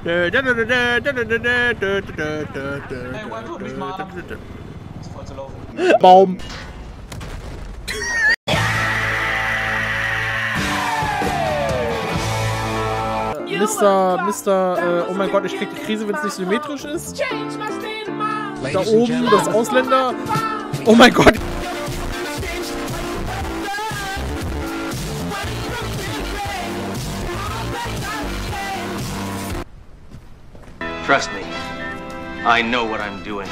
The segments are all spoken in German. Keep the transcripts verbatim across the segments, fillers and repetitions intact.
Hey, Waifu, du mich mal ab. Ist voll zu laufen. Baum. Mister, Mister, äh, oh mein Gott, ich krieg die Krise, wenn es nicht symmetrisch ist. Da oben, das Ausländer. Oh mein Gott. Trust me, I know what I'm doing.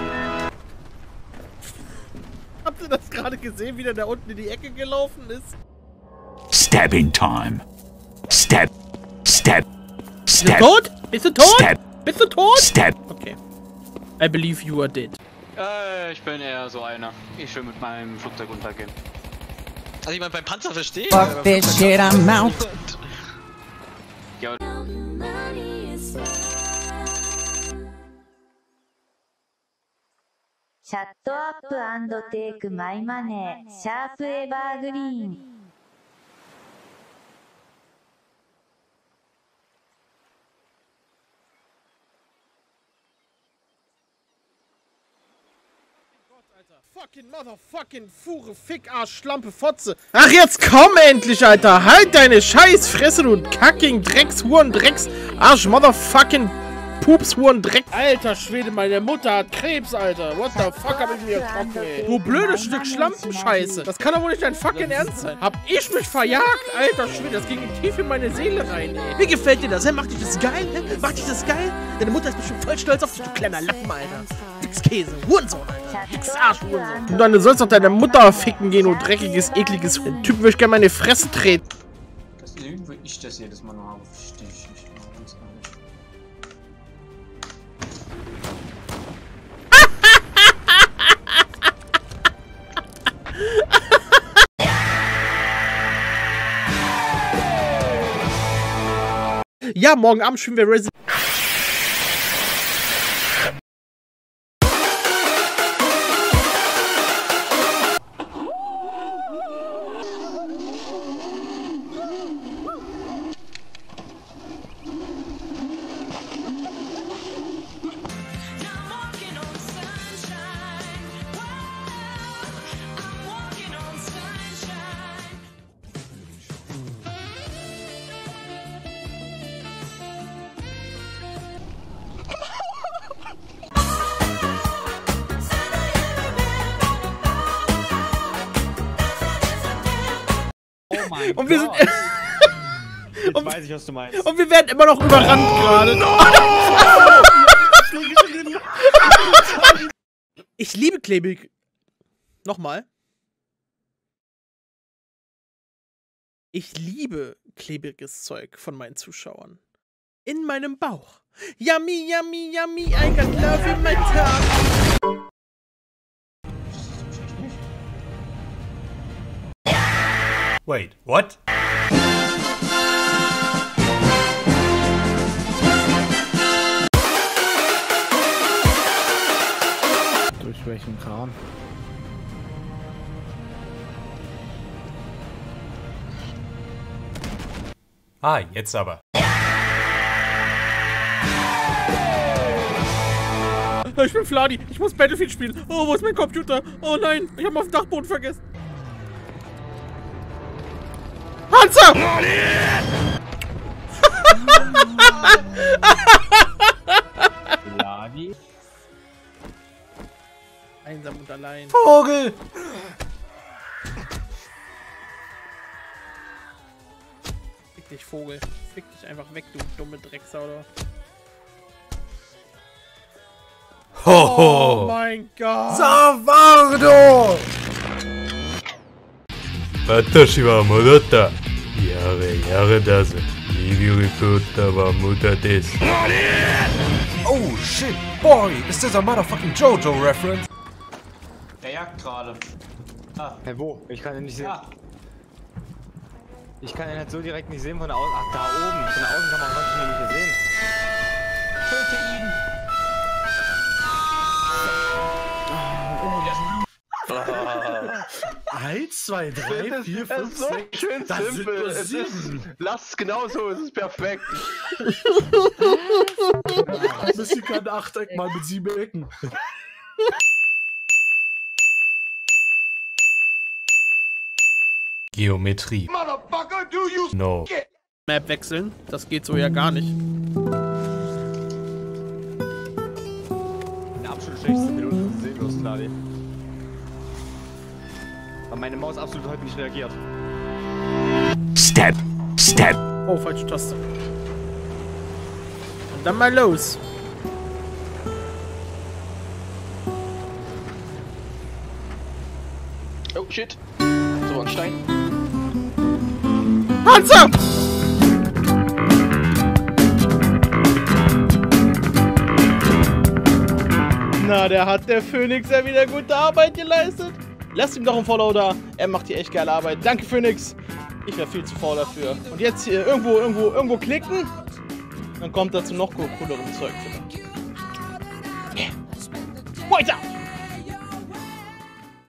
Habt ihr das gerade gesehen, wie der da unten in die Ecke gelaufen ist? Stabbing time. Stab. Stab. Bist du tot? Bist du tot? Stab. Bist du tot? Stab. Okay. I believe you are dead. Äh, ich bin eher so einer. Ich will mit meinem Flugzeug untergehen. Also ich meine, beim Panzer verstehe. Fuck this shit, I'm out. Ja. Shut up and take my money. Sharp Evergreen. Fucking motherfucking Fure, Fick, Arsch, Schlampe, Fotze. Ach, jetzt komm endlich, Alter. Halt deine Scheißfresse, du Kacking, Drecks, Huren, Drecks, Arsch, motherfucking Pups, Huren, Dreck. Alter Schwede, meine Mutter hat Krebs, Alter. What the fuck hab ich mir getroffen, ey. Du blödes Stück Schlampenscheiße. Das kann doch wohl nicht dein fucking Ernst sein. Hab ich mich verjagt? Alter Schwede, das ging tief in meine Seele rein, ey. Wie gefällt dir das, hä? Macht dich das geil, hä? Macht dich das geil? Deine Mutter ist bestimmt voll stolz auf dich, du kleiner Lappen, Alter. Dicks Käse, Hurensohn, Alter. Dicks Arsch, Hurensohn. Und dann sollst doch deine Mutter ficken gehen, du dreckiges, ekliges Den Typen würde ich gerne meine Fresse treten. Das Lügen würde ich das jedes Mal noch aufstehen. Ja, morgen Abend spielen wir Resident. Und wir sind. Jetzt und, weiß ich, was du meinst. Und wir werden immer noch überrannt oh, gerade. No! Ich liebe klebrig. Nochmal. Ich liebe klebriges Zeug von meinen Zuschauern. In meinem Bauch. Yummy, yummy, yummy, I got love in my tongue. Wait, what? Durch welchen Kran? Ah, jetzt aber. Ich bin Fladi, ich muss Battlefield spielen. Oh, wo ist mein Computer? Oh nein, ich habe ihn auf dem Dachboden vergessen. Panzer! Fladi? Einsam und allein. Vogel! Fick dich, Vogel. Fick dich einfach weg, du dumme Drecksau. Hoho! Oh mein Gott! Savardo! Watashi wa modotta. Yare, yare daze. Nigiri wa muda desu. Oh shit, boy, is this a motherfucking JoJo reference? Der jagt gerade. Ah. Hey, wo? Ich kann ihn nicht sehen. Ah. Ich kann ihn halt so direkt nicht sehen von der Außen. Ach, da oben. Von der Außenkamera konnte ich ihn nicht sehen. Töte ihn! Alter! eins, zwei, drei, vier, fünf, so sechs. schön Das sind simpel. nur Es ist, sieben. lass es genauso, es ist perfekt. Missy kann ein Achteck mal mit sieben Ecken. Geometrie. No. Map wechseln. Das geht so ja gar nicht. Der absolut schlechteste Minute ist sinnlos, Ladi. Weil meine Maus absolut heute nicht reagiert. Step, step. Oh, falsche Taste. Und dann mal los. Oh shit. So, ein Stein. Panzer! Na, der hat der Phoenix ja wieder gute Arbeit geleistet. Lasst ihm doch ein Follow da. Er macht hier echt geile Arbeit. Danke, Phoenix. Ich wäre viel zu faul dafür. Und jetzt hier irgendwo, irgendwo, irgendwo klicken. Dann kommt dazu noch coolerem Zeug. Yeah. Weiter!